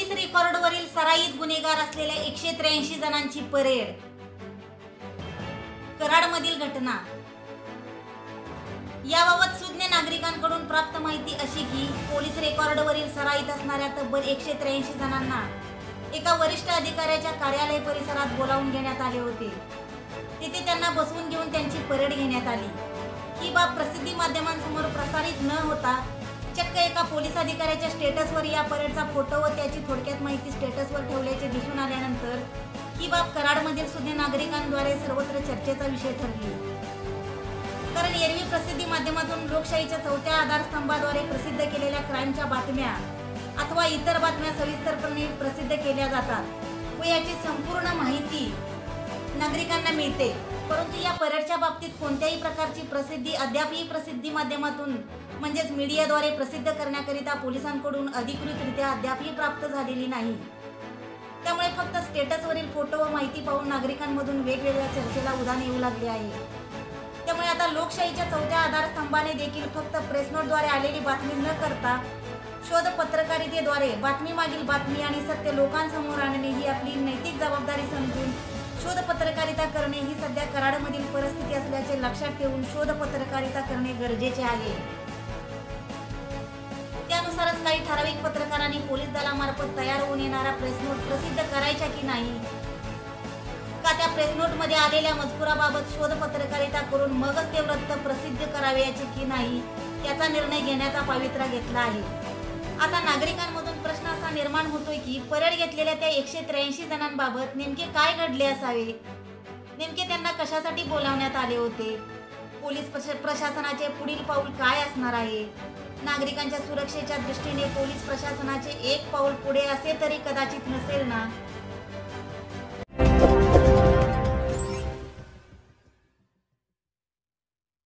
Police रेकॉर्डवरील सराईत गुन्हेगार असलेल्या 183 जणांची परेड. कराडमधील घटना. याबाबत सुज्ञ नागरिकांकडून प्राप्त माहिती अशी की पोलीस रेकॉर्डवरील सराईत असणाऱ्या तब्बल 183 जणांना एका वरिष्ठ अधिकाऱ्याच्या कार्यालय परिसरात बोलावून घेण्यात आले होते. तिथे त्यांना बसवून घेऊन त्यांची परेड घेण्यात आली. ही बाब प्रसिद्धी माध्यमांसमोर प्रसारित न होता चक्क एका पोलीस अधिकाऱ्याच्या स्टेटसवर या परेडचा फोटो व त्याची थोडक्यात माहिती स्टेटसवर ठेवल्याचे दिसून आल्यानंतर ही बाब कराडमधील सुज्ञ नागरिकांद्वारे सर्वत्र चर्चेचा विषय ठरली. कारण एरवी प्रसिद्धी माध्यमातून लोकशाहीच्या चौथ्या आधारस्तंभाद्वारे प्रसिद्ध केलेल्या क्राईमच्या बातम्या अथवा इतर बातम्या सविस्तरपणे प्रसिद्ध केल्या जातात व याची संपूर्ण माहिती नागरिकांना मिळते. परंतु या परेडच्या बाबतीत कोणत्याही प्रकारची प्रसिद्धी अद्यापही प्रसिद्धी माध्यमातून म्हणजेच मीडियाद्वारे प्रसिद्ध करण्याकरिता पोलिसांकडून अधिकृतरित्या अद्यापही प्राप्त झालेली नाही. त्यामुळे फक्त स्टेटसवरील फोटो व माहिती पाहून नागरिकांमधून वेगवेगळ्या चर्चेला उधाण येऊ लागले आहे. त्यामुळे आता लोकशाहीच्या चौथ्या आधारस्तंभाने देखील फक्त प्रेसनोटद्वारे आलेली बातमी न करता शोध पत्रकारितेद्वारे बातमी मागील बातमी आणि सत्य लोकांसमोर आणणे ही आपली नैतिक जबाबदारी समजून शोध पत्रकारिता करणे ही सध्या कराडमधील परिस्थिती असल्याचे लक्षात ठेवून शोध पत्रकारिता करणे गरजेचे आहे. त्यानुसारच काही ठराविक पत्रकारांनी पोलीस दलामार्फत तयार होऊन येणारा प्रेसनोट प्रसिद्ध करायचा की नाही, का त्या प्रेसनोटमध्ये आलेल्या मजकुराबाबत शोध पत्रकारिता करून मगच ते वृत्त प्रसिद्ध करावयाचे की नाही याचा निर्णय घेण्याचा पवित्रा घेतला आहे. आता नागरिकांमधून प्रश्न असा निर्माण होतोय की परेड घेतलेल्या त्या 183 जणांबाबत नेमके काय घडले असावे, नेमके त्यांना कशासाठी बोलावण्यात आले होते, पोलीस प्रशासनाचे पुढील पाऊल काय असणार आहे, नागरिकांच्या सुरक्षेच्या दृष्टीने पोलीस प्रशासनाचे एक पाऊल पुढे असे तरी कदाचित नसेल ना.